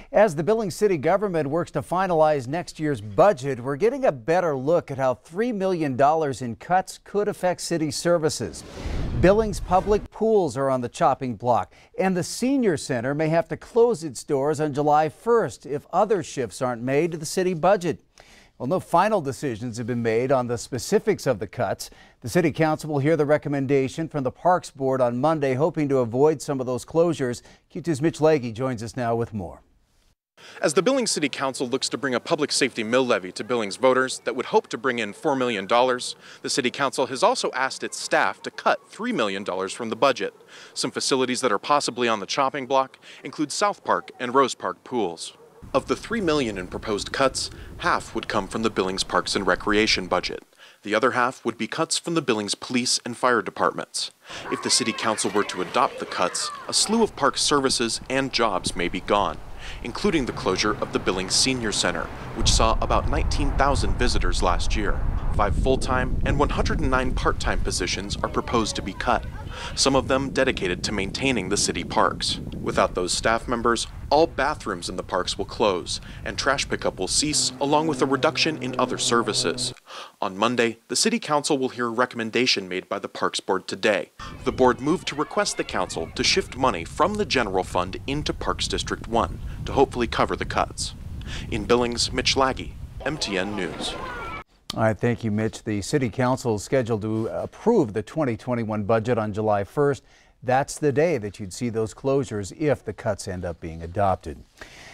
As the Billings city government works to finalize next year's budget, we're getting a better look at how $3 million in cuts could affect city services. Billings public pools are on the chopping block, and the senior center may have to close its doors on July 1st if other shifts aren't made to the city budget. Well, no final decisions have been made on the specifics of the cuts. The City Council will hear the recommendation from the Parks Board on Monday, hoping to avoid some of those closures. Q2's Mitch Legge joins us now with more. As the Billings City Council looks to bring a public safety mill levy to Billings voters that would hope to bring in $4 million, the City Council has also asked its staff to cut $3 million from the budget. Some facilities that are possibly on the chopping block include South Park and Rose Park pools. Of the $3 million in proposed cuts, half would come from the Billings Parks and Recreation budget. The other half would be cuts from the Billings Police and Fire departments. If the City Council were to adopt the cuts, a slew of park services and jobs may be gone, including the closure of the Billings Senior Center, which saw about 19,000 visitors last year. 5 full-time and 109 part-time positions are proposed to be cut, some of them dedicated to maintaining the city parks. Without those staff members, all bathrooms in the parks will close, and trash pickup will cease, along with a reduction in other services. On Monday, the City Council will hear a recommendation made by the Parks Board today. The board moved to request the council to shift money from the general fund into Parks District 1 to hopefully cover the cuts. In Billings, Mitch Legge, MTN News. All right, thank you, Mitch. The City Council is scheduled to approve the 2021 budget on July 1st. That's the day that you'd see those closures if the cuts end up being adopted.